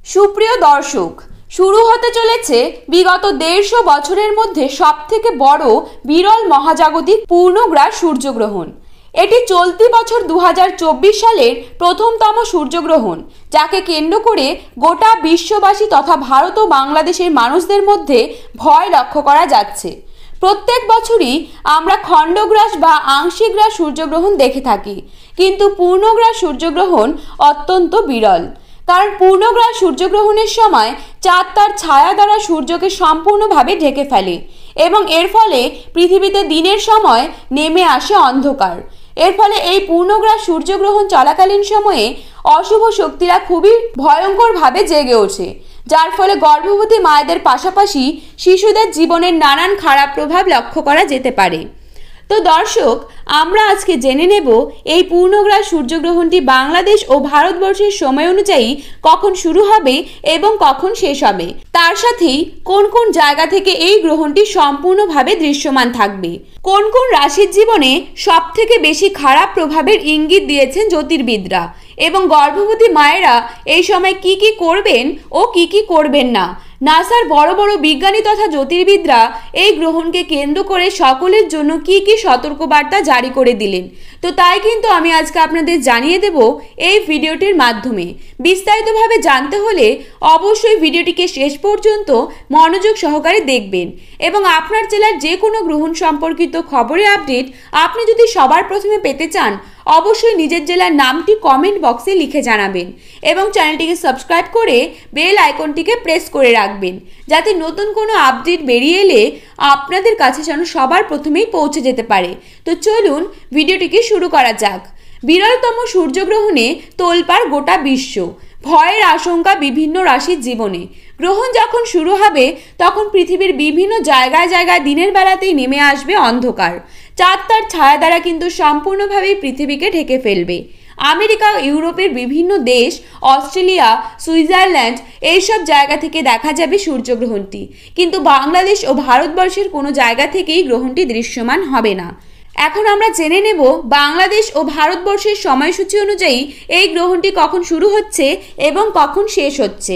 সুপ্রিয় দর্শক, শুরু হতে চলেছে বিগত 150 বছরের মধ্যে সবথেকে বড় বিরল মহাজাগতিক পূর্ণগ্রাস সূর্যগ্রহণ। এটি চলতি বছর 2024 সালের প্রথমতম সূর্যগ্রহণ, যাকে কেন্দ্র করে গোটা বিশ্ববাসী তথা ভারত ও বাংলাদেশের মানুষদের মধ্যে ভয় লক্ষ্য করা যাচ্ছে। প্রত্যেক বছরই আমরা খণ্ডগ্রাস বা আংশিক গ্রাস সূর্যগ্রহণ দেখে থাকি, কিন্তু পূর্ণগ্রাস সূর্যগ্রহণ অত্যন্ত বিরল। কারণ পূর্ণগ্রাস সূর্যগ্রহণের সময় চাঁদ তার ছায়া দ্বারা সূর্যকে সম্পূর্ণভাবে ঢেকে ফেলে এবং এর ফলে পৃথিবীতে দিনের সময় নেমে আসে অন্ধকার। এর ফলে এই পূর্ণগ্রাস সূর্যগ্রহণ চলাকালীন সময়ে অশুভ শক্তিরা খুবই ভয়ঙ্করভাবে জেগে ওঠে, যার ফলে গর্ভবতী মায়েদের পাশাপাশি শিশুদের জীবনের নানান খারাপ প্রভাব লক্ষ্য করা যেতে পারে। তো দর্শক, আমরা আজকে জেনে নেব এই পূর্ণগ্রাস সূর্যগ্রহণটি বাংলাদেশ ও ভারতবর্ষের সময় অনুযায়ী কখন শুরু হবে এবং কখন শেষ হবে, তার সাথেই কোন কোন জায়গা থেকে এই গ্রহণটি সম্পূর্ণভাবে দৃশ্যমান থাকবে, কোন কোন রাশির জীবনে সবথেকে বেশি খারাপ প্রভাবের ইঙ্গিত দিয়েছেন জ্যোতির্বিদরা, এবং গর্ভবতী মায়েরা এই সময় কি কি করবেন ও কি কি করবেন না। নাসার বড় বড় বিজ্ঞানী তথা জ্যোতির্বিদরা এই গ্রহণকে কেন্দ্র করে সকলের জন্য কি কি সতর্কবার্তা জারি করে দিলেন। তো তাই কিন্তু আমি আজকে আপনাদের জানিয়ে দেব এই ভিডিওটির মাধ্যমে। বিস্তারিতভাবে জানতে হলে অবশ্যই ভিডিওটিকে শেষ পর্যন্ত মনোযোগ সহকারে দেখবেন, এবং আপনার জেলার যে কোনো গ্রহণ সম্পর্কিত খবরের আপডেট আপনি যদি সবার প্রথমে পেতে চান, অবশ্যই নিজের জেলার নামটি কমেন্ট বক্সে লিখে জানাবেন এবং চ্যানেলটিকে সাবস্ক্রাইব করে বেল আইকনটিকে প্রেস করে রাখবেন, যাতে নতুন কোনো আপডেট বেরিয়ে এলে আপনাদের কাছে যেন সবার প্রথমেই পৌঁছে যেতে পারে। তো চলুন ভিডিওটিকে শুরু করা যাক। বিরলতম সূর্যগ্রহণে তোলপাড় গোটা বিশ্ব, ভয়ের আশঙ্কা বিভিন্ন রাশির জীবনে। গ্রহণ যখন শুরু হবে তখন পৃথিবীর বিভিন্ন জায়গায় জায়গায় দিনের বেলাতেই নেমে আসবে অন্ধকার। চাঁদ তার ছায়া দ্বারা কিন্তু সম্পূর্ণভাবেই পৃথিবীকে ঢেকে ফেলবে। আমেরিকা, ইউরোপের বিভিন্ন দেশ, অস্ট্রেলিয়া, সুইজারল্যান্ড এইসব জায়গা থেকে দেখা যাবে সূর্যগ্রহণটি, কিন্তু বাংলাদেশ ও ভারতবর্ষের কোনো জায়গা থেকেই গ্রহণটি দৃশ্যমান হবে না। এখন আমরা জেনে নেব বাংলাদেশ ও ভারতবর্ষের সময়সূচি অনুযায়ী এই গ্রহণটি কখন শুরু হচ্ছে এবং কখন শেষ হচ্ছে।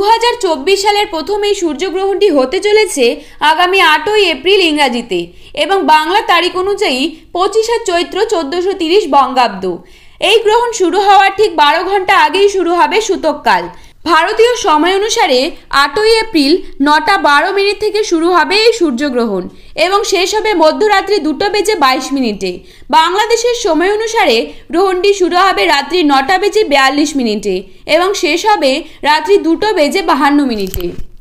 2024 সালের প্রথম এই সূর্যগ্রহণটি হতে চলেছে আগামী 8ই এপ্রিল ইংরাজিতে, এবং বাংলা তারিখ অনুযায়ী 25 চৈত্র 1430 বঙ্গাব্দ। এই গ্রহণ শুরু হওয়ার ঠিক 12 ঘন্টা আগেই শুরু হবে সূতককাল। ভারতীয় সময় অনুসারে 8ই এপ্রিল 9:12 থেকে শুরু হবে এই সূর্যগ্রহণ এবং শেষ হবে মধ্যরাত্রি 2:22। বাংলাদেশের সময় অনুসারে গ্রহণটি শুরু হবে রাত্রি 9:42 এবং শেষ হবে রাত্রি 2:52।